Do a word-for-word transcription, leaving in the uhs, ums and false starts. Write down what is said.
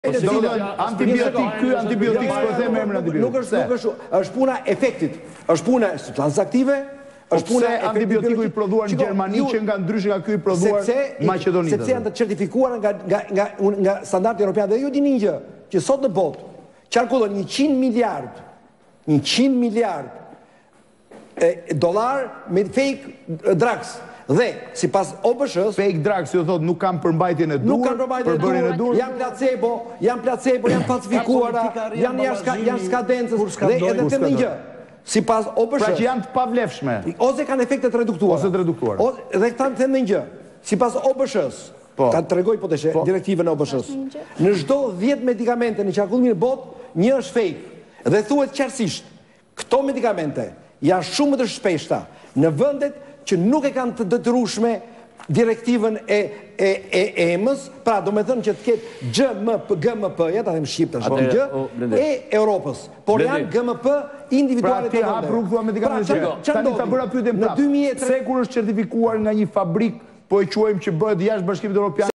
Antibiotik ky, antibiotik s'po them emrin antibiotik. Nuk është, nuk është, është puna efektit. Është puna e substancës aktive, është puna e antibiotiku i prodhuar në Gjermani që nga ndryshe nga ky i prodhuar në Maqedoni. Sepse janë të certifikuara nga nga nga nga standardi evropian dhe ju dini një gjë, që sot në botë qarkullon njëqind miliard, njëqind miliard dollar me fake drugs. Dhe, si pas O B S-s... Fake drugs, ju thot, nuk kam përmbajtjen e dur, nuk kam përmbajtjen e dur, janë placebo, janë placebo, janë falsifikuara, janë janë skadencës, dhe edhe të një gjë. Si pas O B S-s... Pra që janë të pavlefshme. Ose kanë efektet reduktuara. Ose të reduktuara. Dhe këta të një gjë. Si pas O B S-s, ka të regoj po të she, direktive në O B S-s, në çdo dhjetë medikamente në qarkullimin e botë, një është fake. Dhe thuhet qartësisht, këto medikamente janë shumë më të shpeshta në vendet që nuk e kanë të detyrueshme direktivën e E-mës, pra do me thënë që të ketë G M P, G M P-ja, ta them shqip të shumë gjë, e Europës, por janë G M P individuale të vendet. Pra ti hap rrugë thua medikamentet që tani ta bëra pyetjen prapë. Se kur është certifikuar nga një fabrik, po e quajmë që bëhet jashtë Bashkimit Evropian